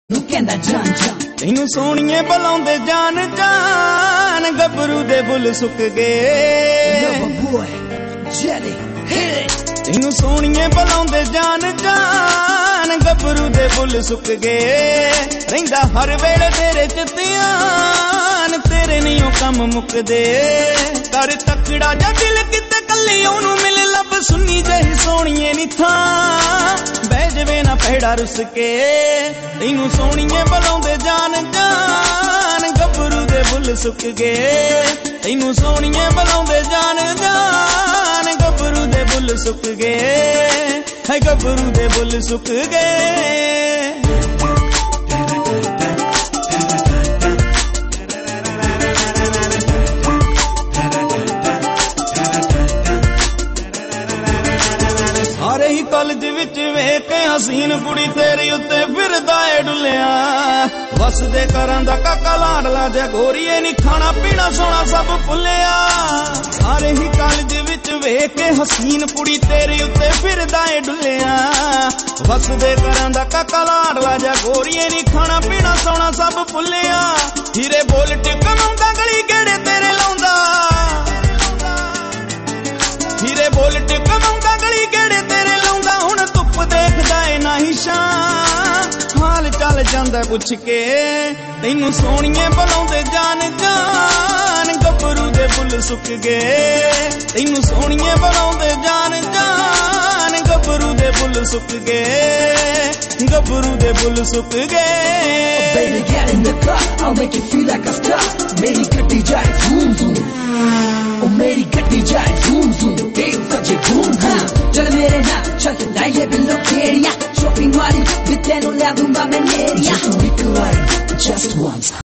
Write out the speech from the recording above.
ਕਹਿੰਦਾ ਜਾਨ ਜਾਨ ਤੈਨੂੰ ਸੋਹਣੀਏ ਬੁਲਾਉਂਦੇ ਜਾਨ ਜਾਨ ਗੱਭਰੂ ਦੇ ਬੁੱਲ ਸੁੱਕ ਗਏ ਤੈਨੂੰ ਸੋਹਣੀਏ ਬੁਲਾਉਂਦੇ ਜਾਨ ਜਾਨ ਗੱਭਰੂ ਦੇ ਬੁੱਲ ਸੁੱਕ ਗਏ ਰਹਿੰਦਾ ਹਰ ਵੇਲੇ ਤੇਰੇ ਚ ਧਿਆਨ ਤੇਰੇ ਨਹੀਂ ਉਹ ਕੰਮ ਮੁੱਕਦੇ ਕਰ ਤਕੜਾ ਜਾਂ ਦਿਲ ਕਿਤੇ ਕੱਲੀ ਉਹਨੂੰ ਮਿਲ ਲੱਭ ਸੁਣੀ ਜਹੀ ਸੋਹਣੀਏ ਨੀ ਥਾਂ ਬਹਿ ਜਵੇ ਨਾ ਪੈੜਾ ਰੁੱਸ ਕੇ ਤੈਨੂੰ ਸੋਹਣੀਏ ਬੁਲਾਉਂਦੇ ਜਾਨ ਜਾਨ ਗੱਭਰੂ ਦੇ ਬੁੱਲ ਸੁੱਕ ਗਏ ਤੈਨੂੰ ਸੋਹਣੀਏ ਬੁਲਾਉਂਦੇ ਜਾਨ ਜਾਨ ਗੱਭਰੂ ਦੇ ਬੁੱਲ ਸੁੱਕ ਗਏ ਹੈ ਗੱਭਰੂ ਦੇ ਬੁੱਲ ਸੁੱਕ ਗਏ ਸਾਰੇ ਹੀ ਕਾਲਜ ਵਿੱਚ ਵੇਖ ਕੇ ਹਸੀਨ ਕੁੜੀ ਤੇਰੀ ਉੱਤੇ ਫਿਰਦਾ ਏ ਡੁੱਲਿਆ ਵਸਦੇ ਘਰਾਂ ਦਾ ਕਾਕਾ ਲਾਡਲਾ ਜਿਹਾ ਗੋਰੀਏ ਨੀ ਖਾਣਾ ਪੀਣਾ ਸੋਣਾ ਸਭ ਭੁੱਲਿਆ ਸਾਰੇ ਹੀ ਕਾਲਜ ਵਿੱਚ ਵੇਖ ਕੇ ਹਸੀਨ ਕੁੜੀ ਤੇਰੀ ਉੱਤੇ ਫਿਰਦਾ ਏ ਡੁੱਲਿਆ ਵਸਦੇ ਘਰਾਂ ਦਾ ਕਾਕਾ ਲਾਡਲਾ ਜਿਹਾ ਗੋਰੀਏ ਨੀ ਖਾਣਾ ਪੀਣਾ ਸੋਣਾ ਸਭ ਭੁੱਲਿਆ ਹੀਰੇ ਬੋਲ ਟਿਕਮਾਉਂਦਾ ਗਲੀ ਕਿਹੜੇ ਤੇਰੇ ਲਾਉਂਦਾ ਹੀਰੇ ਬੋਲ ਟਿਕਮਾਉਂਦਾ ਗਲੀ ਕਿਹੜੇ ਤੇਰੇ ਲਾਉਂਦਾ ਹੁਣ ਧੁੱਪ ਦੇਖਦਾ ਏ ਨਹੀਂ ਸ਼ਾਂ ਹਾਲ ਚੱਲ ਜਾਂਦਾ ਪੁੱਛ ਕੇ ਤੈਨੂੰ ਸੋਹਣੀਏ ਬੁਲਾਉਂਦੇ ਜਾਨ ਜਾਨ ਗੱਭਰੂ ਦੇ ਬੁੱਲ ਸੁੱਕ ਗਏ ਤੈਨੂੰ ਸੋਹਣੀਏ ਬੁਲਾਉਂਦੇ ਜਾਨ ਜਾਨ ਗੱਭਰੂ ਦੇ ਬੁੱਲ ਸੁੱਕ ਗਏ ਗੱਭਰੂ ਦੇ ਬੁੱਲ ਸੁੱਕ ਗਏ Baby get in the car I'll make you feel like a star ਮੇਰੀ ਗੱਡੀ ਜਾਏ zoom zoom ਉਹ ਮੇਰੀ ਗੱਡੀ ਜਾਏ zoom zoom ਦੇਖ ਸੱਜੇ ਘੂਮ ਹਾਂ ਚੱਲ ਮੇਰੇ ਨਾਲ ਚੱਲ ਲਾਈਏ ਬਿੱਲੋ ਖੇੜੀਆਂ ਸ਼ੋਪਿੰਗ ਵਾਲੀ ਵੀ ਤੈਨੂੰ ਲਿਆ ਦੂੰਗਾ ਮੈਂ ਨੇਰੀਆਂ just one just once